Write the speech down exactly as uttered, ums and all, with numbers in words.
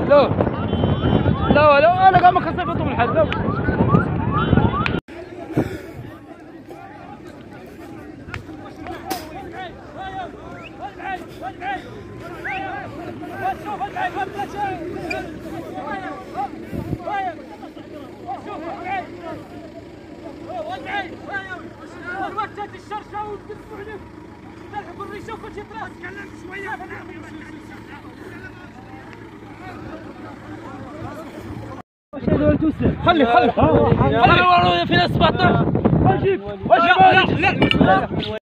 لا لا لا انا كاع ما كنصيفطو من الحد لا خلي خلي خلي فينا سبعطاش واجب واجب لا لا